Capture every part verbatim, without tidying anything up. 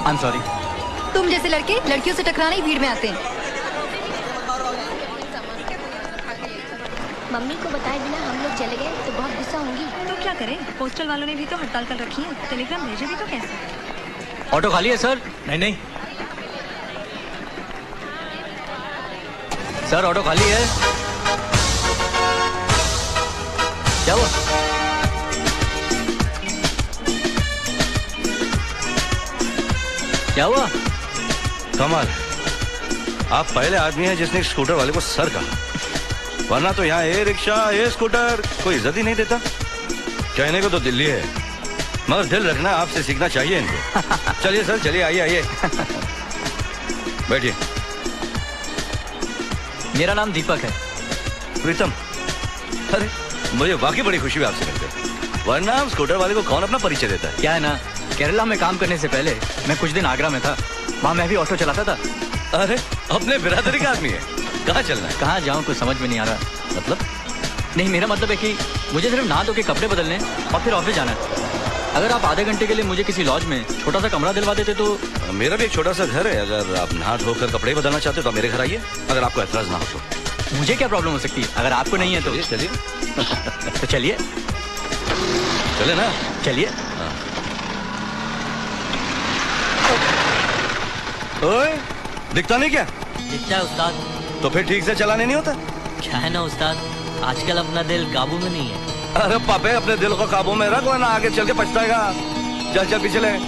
I am sorry. तुम जैसे लड़के लड़कियों से टकराने ही भीड़ में आते हैं। मम्मी को बताए बिना हम लोग चले गए तो बहुत गुस्सा होंगी। तो क्या करें, पोस्टल वालों ने भी तो हड़ताल कर रखी है, टेलीग्राम भेजे भी तो कैसे। ऑटो खाली है सर? नहीं नहीं सर, ऑटो खाली है। क्या हुआ? क्या हुआ? कमाल, आप पहले आदमी हैं जिसने स्कूटर वाले को सर कहा, वरना तो यहाँ ए रिक्शा ए स्कूटर कोई इज्जत ही नहीं देता। कहने को तो दिल्ली है, मगर दिल रखना आपसे सीखना चाहिए इनको। चलिए सर, चलिए, आइए आइए बैठिए। मेरा नाम दीपक है। प्रीतम, अरे मुझे वाकई बड़ी खुशी हुई आपसे मिलकर, वरना हम स्कूटर वाले को कौन अपना परिचय देता है। क्या है ना, केरला में काम करने से पहले मैं कुछ दिन आगरा में था, वहाँ मैं भी ऑटो चलाता था। अरे अपने बिरादरी का आदमी है, कहाँ चलना है? कहाँ जाऊँ कुछ समझ में नहीं आ रहा। मतलब? नहीं, मेरा मतलब है कि मुझे सिर्फ नहा धो के कपड़े बदलने और फिर ऑफिस जाना है। अगर आप आधे घंटे के लिए मुझे किसी लॉज में छोटा सा कमरा दिलवा देते तो। मेरा भी एक छोटा सा घर है, अगर आप नहा धोकर कपड़े बदलना चाहते हो तो आप मेरे घर आइए, अगर आपको एतराज ना हो तो। मुझे क्या प्रॉब्लम हो सकती है, अगर आपको नहीं है तो। चलिए तो चलिए चले ना, चलिए। ओए, दिखता नहीं क्या? दिखता है उस्ताद। तो फिर ठीक से चलाने नहीं होता? क्या है ना उस्ताद, आजकल अपना दिल काबू में नहीं है। अरे पापे, अपने दिल को काबू में रख, वरना आगे चल के पछताएगा। चल चल पीछे ले।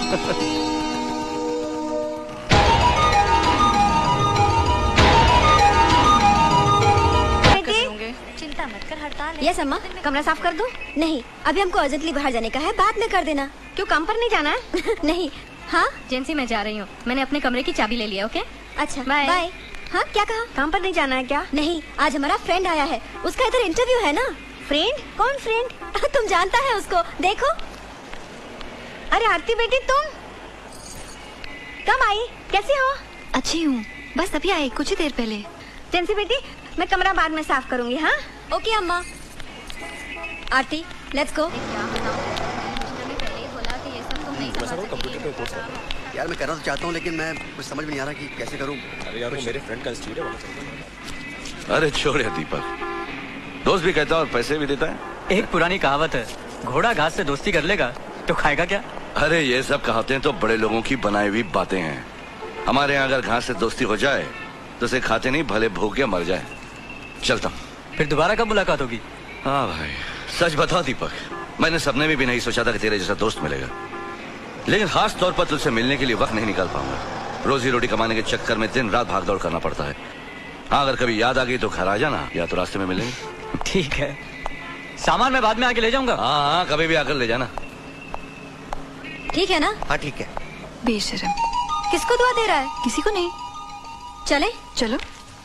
चिंता मत कर, हड़ताल है। यस अम्मा, कमरा साफ कर दो। नहीं, अभी हमको अर्जेंटली बाहर जाने का है, बाद में कर देना। क्यों, काम पर नहीं जाना है? नहीं। हाँ जेंसी, मैं जा रही हूँ, मैंने अपने कमरे की चाबी ले लिया। ओके, अच्छा बाय बाय। हाँ, क्या कहा? काम पर नहीं जाना है क्या? नहीं, आज हमारा फ्रेंड आया है, उसका इधर इंटरव्यू है ना। फ्रेंड? कौन फ्रेंड? तुम जानता है उसको, देखो। अरे आरती बेटी, तुम कब आई? कैसी हो? अच्छी हूँ, बस अभी आई कुछ ही देर पहले। जेंसी बेटी, मैं कमरा बाद में साफ करूंगी। हाँ ओके अम्मा। Aarti, let's go. यार मैं करना तो चाहता हूँ, लेकिन मैं कुछ समझ में नहीं आ रहा कि कैसे करूँ। अरे यार, वो मेरे फ्रेंड का इंस्टीट्यूट है। अरे छोड़ यार दीपक, दोस्त भी कहता है और पैसे भी देता है। एक पुरानी कहावत है, घोड़ा घास से दोस्ती कर लेगा तो खाएगा क्या? अरे ये सब कहावतें तो बड़े लोगों की बनाई हुई बातें हैं। हमारे यहाँ अगर घास से दोस्ती हो जाए तो उसे खाते नहीं, भले भूख के मर जाए। चलता हूँ। फिर दोबारा कब मुलाकात होगी? हाँ भाई, सच बता दीपक, मैंने सपने में भी नहीं सोचा था कि तेरे जैसा दोस्त मिलेगा, लेकिन खास तौर पर तुझसे मिलने के लिए वक्त नहीं निकाल पाऊंगा। रोजी रोटी कमाने के चक्कर में दिन रात भाग दौड़ करना पड़ता है। हाँ, अगर कभी याद आ गई तो घर आ जाना, या तो रास्ते में मिलेंगे। ठीक है, सामान मैं बाद में आके ले जाऊंगा। हाँ हाँ, कभी भी आकर ले जाना। ठीक है ना? हाँ ठीक है। बेशरम, किसको दुआ दे रहा है? किसी को नहीं। चले चलो।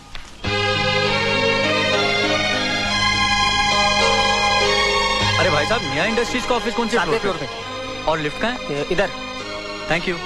अरे भाई साहब, मियां इंडस्ट्रीज का ऑफिस कौन से फ्लोर पे? और लिफ्ट कहाँ है? इधर। Thank you.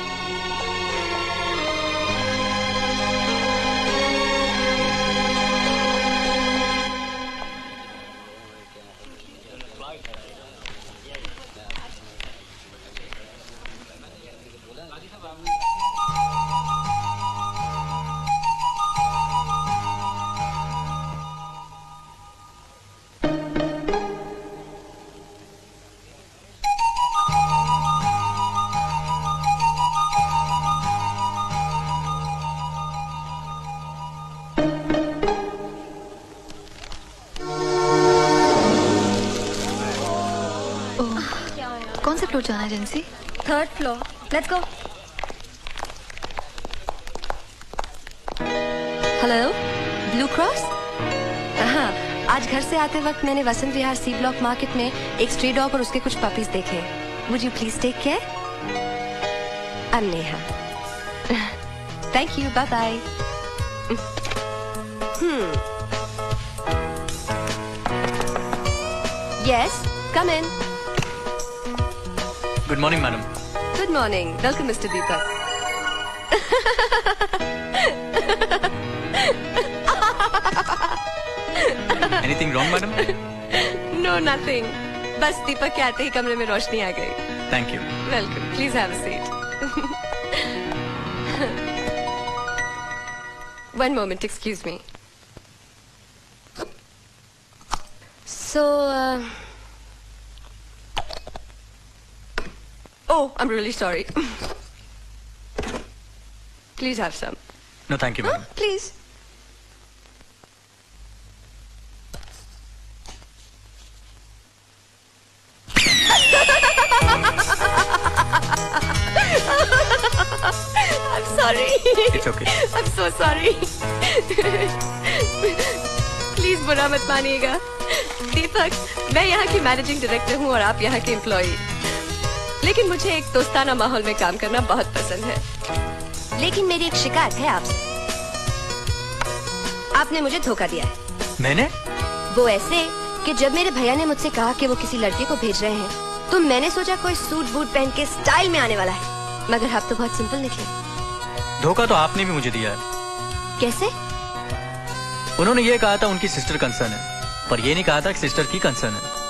कौन से फ्लोर जाना है Jency? Third floor, let's go. Hello, Blue Cross? हाँ, आज घर से आते वक्त मैंने Vasant Vihar C block market में एक स्ट्री डॉग और उसके कुछ पपीज देखे। Would you please take care? I am Neha. Thank you, bye bye. Yes, come in. Good morning madam. Good morning, welcome mister Deepak. Anything wrong madam? No nothing, बस दीपक के आते ही कमरे में रोशनी आ गई। Thank you. Welcome, please have a seat. One moment, excuse me. So, uh... oh, I'm really sorry. Please have some. No, thank you, madam. Huh? Please. I'm sorry. It's okay. I'm so sorry. Please बुरा मत मानिएगा। दीपक, मैं यहाँ की managing director हूँ और आप यहाँ के एम्प्लॉई। लेकिन मुझे एक दोस्ताना माहौल में काम करना बहुत पसंद है। लेकिन मेरी एक शिकायत है आपसे। आपने मुझे धोखा दिया है। मैंने? वो ऐसे कि जब मेरे भैया ने मुझसे कहा कि वो किसी लड़के को भेज रहे हैं, तो मैंने सोचा कोई सूट बूट पहन के स्टाइल में आने वाला है, मगर आप तो बहुत सिंपल निकले। धोखा तो आपने भी मुझे दिया है। कैसे? उन्होंने ये कहा था उनकी सिस्टर कंसर्न है, पर ये नहीं कहा था कि सिस्टर की कंसर्न है।